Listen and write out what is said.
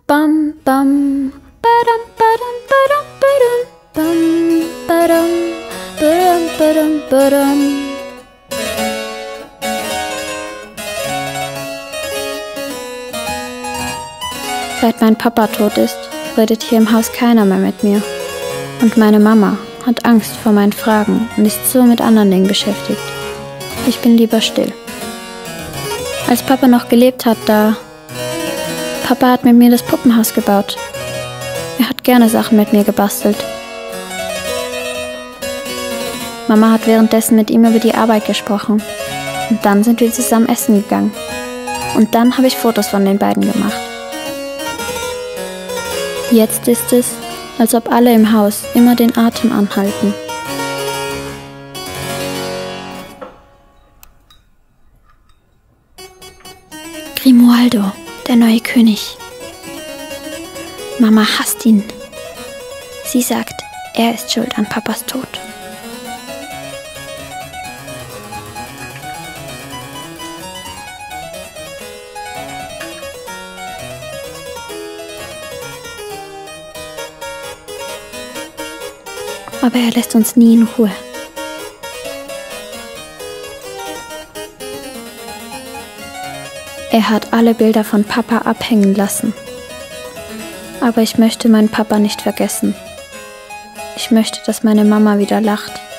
Bam, bam, badam, badam, badam, badam, bam, badam, badam, badam, badam. Seit mein Papa tot ist, redet hier im Haus keiner mehr mit mir. Und meine Mama hat Angst vor meinen Fragen und ist so mit anderen Dingen beschäftigt. Ich bin lieber still. Als Papa noch gelebt hat, Papa hat mit mir das Puppenhaus gebaut. Er hat gerne Sachen mit mir gebastelt. Mama hat währenddessen mit ihm über die Arbeit gesprochen. Und dann sind wir zusammen essen gegangen. Und dann habe ich Fotos von den beiden gemacht. Jetzt ist es, als ob alle im Haus immer den Atem anhalten. Grimoaldo, der neue König. Mama hasst ihn. Sie sagt, er ist schuld an Papas Tod. Aber er lässt uns nie in Ruhe. Er hat alle Bilder von Papa abhängen lassen. Aber ich möchte meinen Papa nicht vergessen. Ich möchte, dass meine Mama wieder lacht.